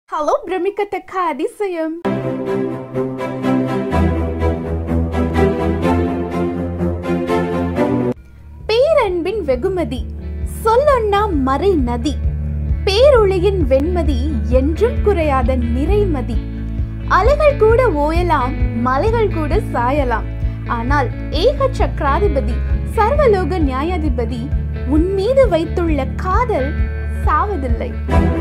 Hello பிரமிக்கத்தக்க அதிசயம். பேரன்பின் வெகுமதி சொல்லொன்னா மறை நதி, பேரொளியின் வெண்மதி என்றும் குறையாத நிறைமதி. அலைகள் கூட ஓயலாம், மலைகள் கூட சாயலாம், ஆனால் ஏக சக்கராதிபதி சர்வலோக நியாயாதிபதி உன் மீது வைத்துள்ள காதல் சாவதில்லை.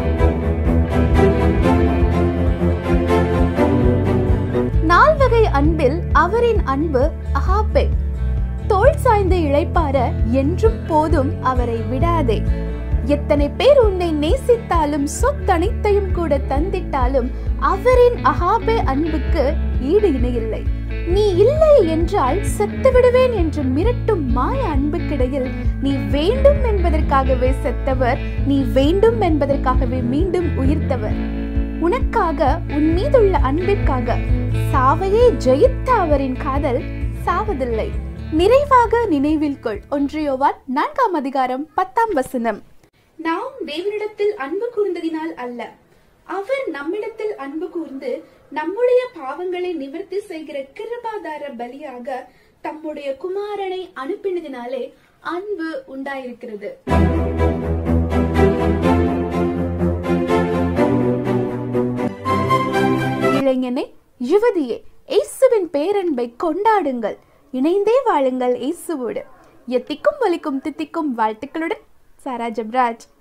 நால்வகை அன்பில் அவரின் அன்பு அகாப்பே. தோள் சாய்ந்து இளைப்பார என்றும் போதும் அவரை விடாதே. எத்தனை பேர் உன்னை நேசித்தாலும் சொத்தனைத்தையும் கூட தந்திட்டாலும் அவரின் அகாபே அன்புக்கு ஈடு இணையில்லை. நீ இல்லை என்றால் செத்து விடுவேன் என்று மிரட்டும் மாய அன்புக்கிடையில் நீ வேண்டும் என்பதற்காகவே செத்தவர், நீ வேண்டும் என்பதற்காகவே மீண்டும் உயிர்த்தவர். உனக்காக உன் மீதுள்ள அன்பிற்காக சாவையே ஜெயித்த அவரின் காதல் சாவதில்லை. நிறைவாக நினைவில் கொள். 1 யோவான் 4:10. நாம் தேவனிடத்தில் அன்பு கூர்ந்ததினால் அல்ல, அவர் நம்மிடத்தில் அன்பு கூர்ந்து நம்முடைய பாவங்களை நிவர்த்தி செய்கிற கிருபாதார பலியாக தம்முடைய குமாரனை அனுப்பினதினாலே அன்பு உண்டாயிருக்கிறது. இளைஞனே, யுவதியே, இயேசுவின் பேரன்பை கொண்டாடுங்கள். இணைந்தே வாழுங்கள் இயேசுவோடு. எத்திக்கும் வலிக்கும் தித்திக்கும் வாழ்த்துக்களுடன் சாரா ஜெபராஜ்.